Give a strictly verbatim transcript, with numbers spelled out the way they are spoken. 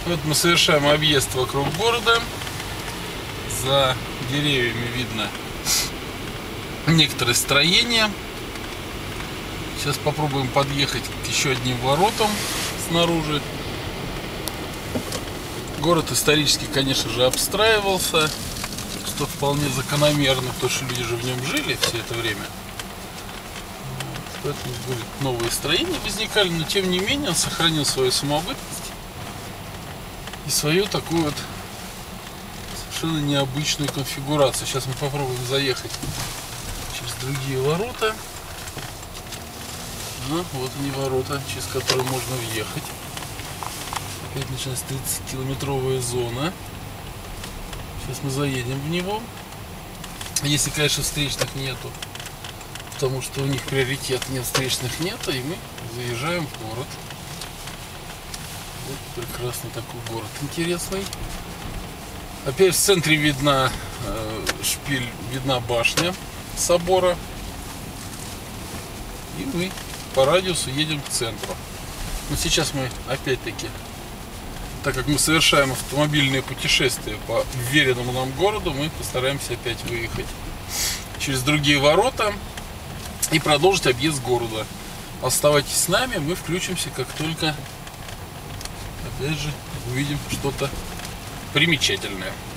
Вот мы совершаем объезд вокруг города. За деревьями видно некоторые строения. Сейчас попробуем подъехать к еще одним воротам снаружи. Город исторически, конечно же, обстраивался, что вполне закономерно, потому что люди же в нем жили все это время. Поэтому были новые строения возникали, но тем не менее он сохранил свою самобытность и свою такую вот совершенно необычную конфигурацию. Сейчас мы попробуем заехать через другие ворота. А, вот они ворота, через которые можно въехать. Опять начинается тридцатикилометровая зона. Сейчас мы заедем в него. Если, конечно, встречных нету, потому что у них приоритет, нет встречных нету, и мы заезжаем в город. Вот прекрасный такой город, интересный. Опять в центре видна э, шпиль, видна башня собора. И мы по радиусу едем к центру. Но сейчас мы опять-таки, так как мы совершаем автомобильные путешествия по вверенному нам городу, мы постараемся опять выехать через другие ворота и продолжить объезд города. Оставайтесь с нами, мы включимся, как только, опять же, увидим что-то примечательное.